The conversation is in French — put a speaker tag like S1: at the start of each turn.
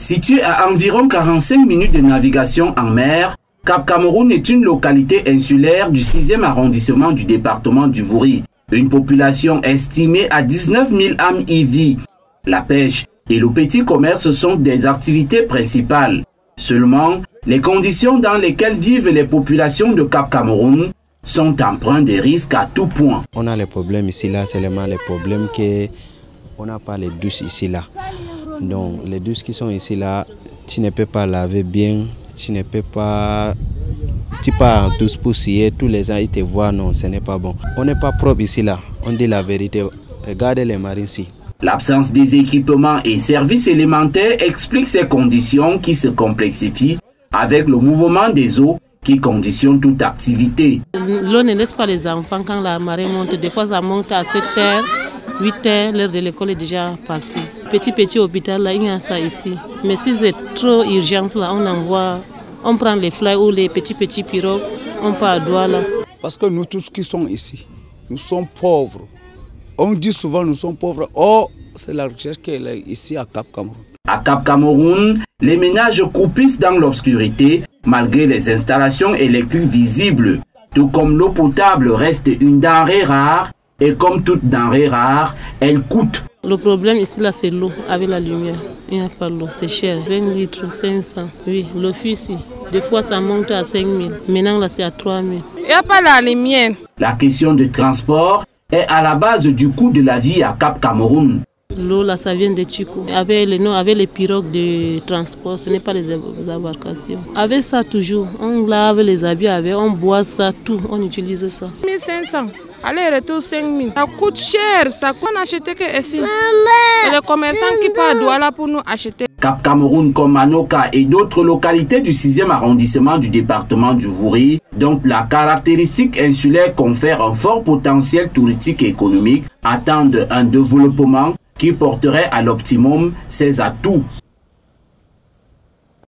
S1: Situé à environ 45 minutes de navigation en mer, Cap Cameroun est une localité insulaire du 6e arrondissement du département du Vouri. Une population estimée à 19 000 âmes y vit. La pêche et le petit commerce sont des activités principales. Seulement, les conditions dans lesquelles vivent les populations de Cap Cameroun sont empreintes de risques à tout point.
S2: On a les problèmes ici, là, seulement les problèmes qu'on n'a pas les douches ici, là. Donc, les douches qui sont ici, là, tu ne peux pas laver bien, tu ne peux pas... Tu pars tous poussières, tous les gens ils te voient, non, ce n'est pas bon. On n'est pas propre ici, là, on dit la vérité. Regardez les marins ici.
S1: L'absence des équipements et services élémentaires explique ces conditions qui se complexifient avec le mouvement des eaux qui conditionne toute activité.
S3: L'eau ne laisse pas les enfants quand la marée monte. Des fois, ça monte à 7 h, 8 h, l'heure de l'école est déjà passée. Petit hôpital, là, il y a ça ici. Mais si c'est trop urgence, là, on envoie, on prend les fly ou les petits pirogues, on part à Douala.
S4: Parce que nous tous qui sommes ici, nous sommes pauvres. On dit souvent nous sommes pauvres. Oh, c'est la recherche qui est ici à Cap Cameroun.
S1: À Cap Cameroun, les ménages croupissent dans l'obscurité malgré les installations électriques visibles. Tout comme l'eau potable reste une denrée rare et comme toute denrée rare, elle coûte.
S3: Le problème ici, là, c'est l'eau avec la lumière. Il n'y a pas l'eau, c'est cher. 20 litres, 500. Oui, le fût ici. Des fois, ça monte à 5 000. Maintenant, là, c'est à 3 000.
S5: Il n'y a pas la lumière.
S1: La question de transport est à la base du coût de la vie à Cap Cameroun.
S3: L'eau, là, ça vient de Chico. Avec les pirogues de transport, ce n'est pas les embarcations. Avec ça, toujours, on lave les habits avec, on boit ça, tout, on utilise ça.
S5: 1500, aller-retour 5000. Ça coûte cher, ça qu'on n'achète que ici. Et les commerçants qui partent à Douala pour nous acheter.
S1: Cap Cameroun comme Manoka et d'autres localités du 6e arrondissement du département du Vouri, dont la caractéristique insulaire confère un fort potentiel touristique et économique, attendent un développement qui porterait à l'optimum ses atouts.